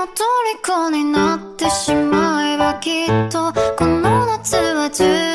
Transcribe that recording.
の虜になってしまえばきっとこの夏は充